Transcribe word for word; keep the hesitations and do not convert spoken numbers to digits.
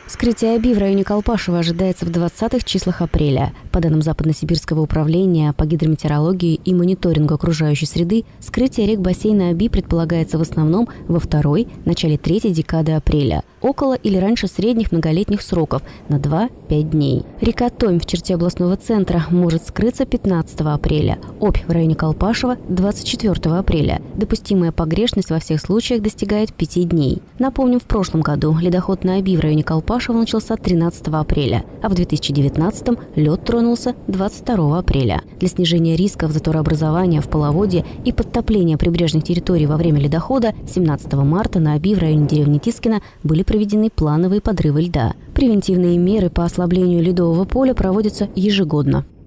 Вскрытие Оби в районе Колпашево ожидается в двадцатых числах апреля. По данным Западно-Сибирского управления по гидрометеорологии и мониторингу окружающей среды, вскрытие рек бассейна Оби предполагается в основном во второй, начале третьей декады апреля, около или раньше средних многолетних сроков на два-пять дней. Река Томь в черте областного центра может скрыться пятнадцатого апреля, Обь в районе Колпашево – двадцать четвёртого апреля. Допустимая погрешность во всех случаях достигает пяти дней. Напомним, в прошлом году ледоход на Оби в районе Колпашево начался тринадцатого апреля, а в две тысячи девятнадцатом лед тронулся двадцать второго апреля. Для снижения рисков заторообразования в половодье и подтопления прибрежных территорий во время ледохода семнадцатого марта на Оби в районе деревни Тискино были проведены плановые подрывы льда. Превентивные меры по ослаблению ледового поля проводятся ежегодно.